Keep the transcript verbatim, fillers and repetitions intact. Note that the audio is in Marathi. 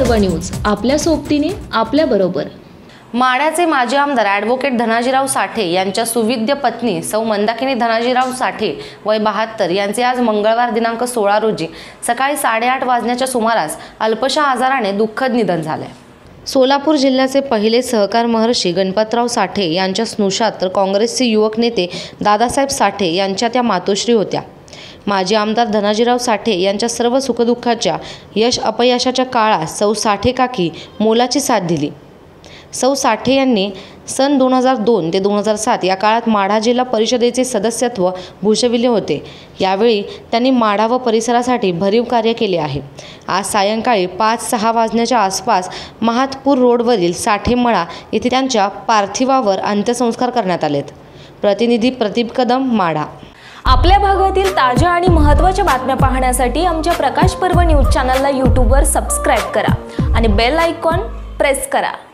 पर्व न्यूज, आपल्या सोबतीने आपल्या बरोबर। माढ्याचे माजी आमदार ॲडव्होकेट धनाजीराव साठे यांच्या सुविद्य पत्नी सौ मंदाकिनी धनाजीराव साठे वय बहात्तर यांचे आज मंगळवार दिनांक सोळा रोजी सकाळी साडेआठ वाजण्याच्या सुमारास अल्पशा आजाराने दुःखद निधन झाले। सोलापूर जिल्ह्याचे पहिले सहकार महर्षी गणपतराव साठे यांच्या स्नुषात तर काँग्रेसचे युवक नेते दादासाहेब साठे यांच्या त्या मातोश्री होत्या। माजी आमदार धनाजीराव साठे यांच्या सर्व सुखदुःखाच्या यश अपयशाच्या काळात सौ साठे काकी मोलाची साथ दिली। सौ साठे यांनी सन दोन हजार दोन ते दोन हजार सात या काळात माढा जिल्हा परिषदेचे सदस्यत्व भूषविले होते। यावेळी त्यांनी माढा व परिसरासाठी भरीव कार्य केले आहे। आज सायंकाळी पाच सहा वाजण्याच्या आसपास महातपूर रोडवरील साठे मळा येथे त्यांच्या पार्थिवावर अंत्यसंस्कार करण्यात आलेत। प्रतिनिधी प्रदीप कदम, माढा। आपल्या भागातील ताज्या आणि महत्त्वाच्या बातम्या पाहण्यासाठी आमच्या प्रकाश पर्व न्यूज चॅनलला यूट्यूबवर सबस्क्राईब करा आणि बेल आयकॉन प्रेस करा।